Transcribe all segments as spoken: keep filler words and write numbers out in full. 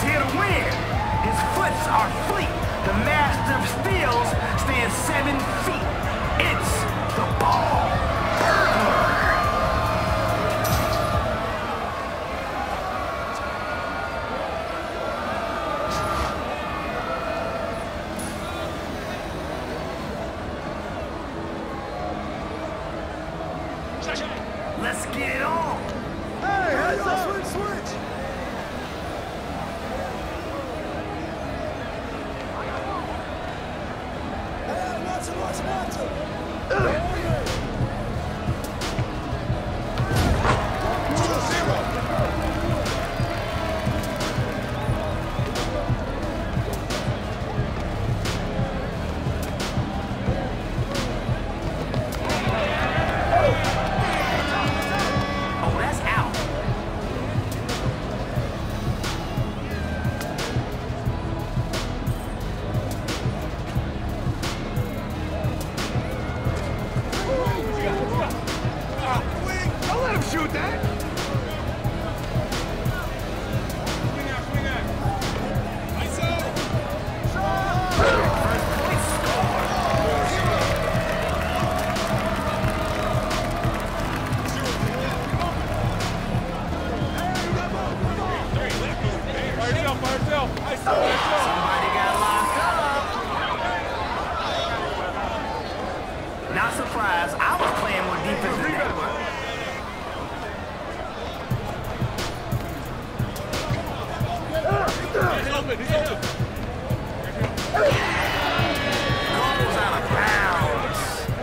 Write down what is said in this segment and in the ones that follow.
here to win. His foots are fleet. The master of steals stands seven feet. It's the ball burglar. Let's get it on. Hey, heads up, switch, switch. Hey, watch it, watch it, watch it. Two zero. Shoot that! Swing out, swing out. I saw. First point score. Fire yourself, fire yourself. I saw, I saw. Somebody got locked up. Not surprised. I was playing more defense than that one. He's open, he's open. Goes out of bounds.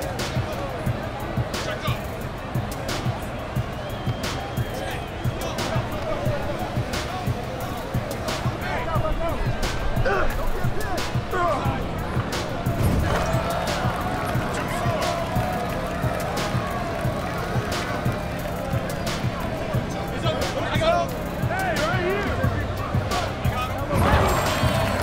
Check up. He's open. I got him. Hey, right here. I got him.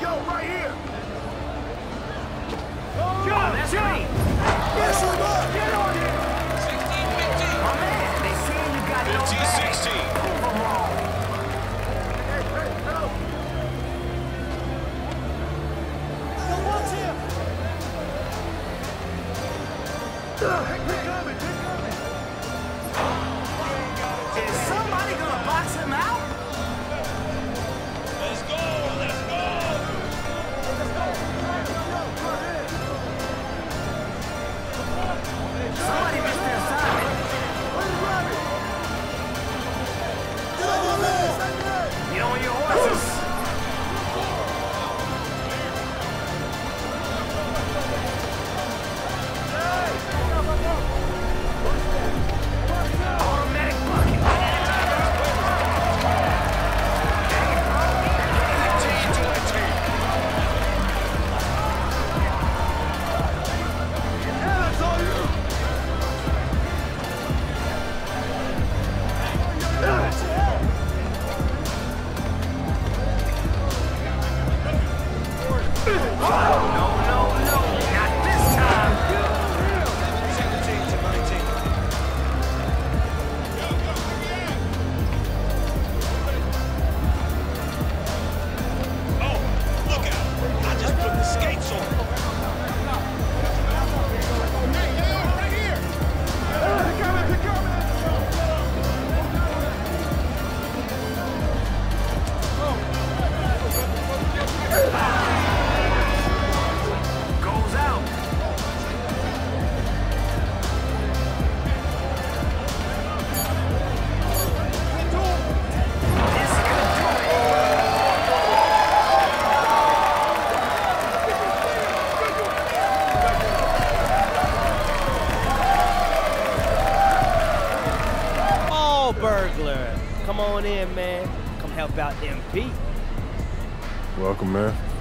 go, right here. Oh, that's great. Yes, sir, bud. Get on here. sixteen fifteen. My man, they say you got no fifteen back. sixteen. Prove 'em wrong. Hey, hey, help. Hey, watch him. Hey, keep coming, keep coming. Is somebody gonna box him out? Let's go, let's go. Somebody missed their assignment. Get on your legs. Get on your horses. Automatic bucket. Yeah, that's all you. No, no, no, not this time. seventeen to nineteen. Oh, look out. I just put the skates on. Right here. They're coming, they're coming. Goes out. This could do it. Oh, burglar. Come on in, man. Come help out M P. Welcome, man.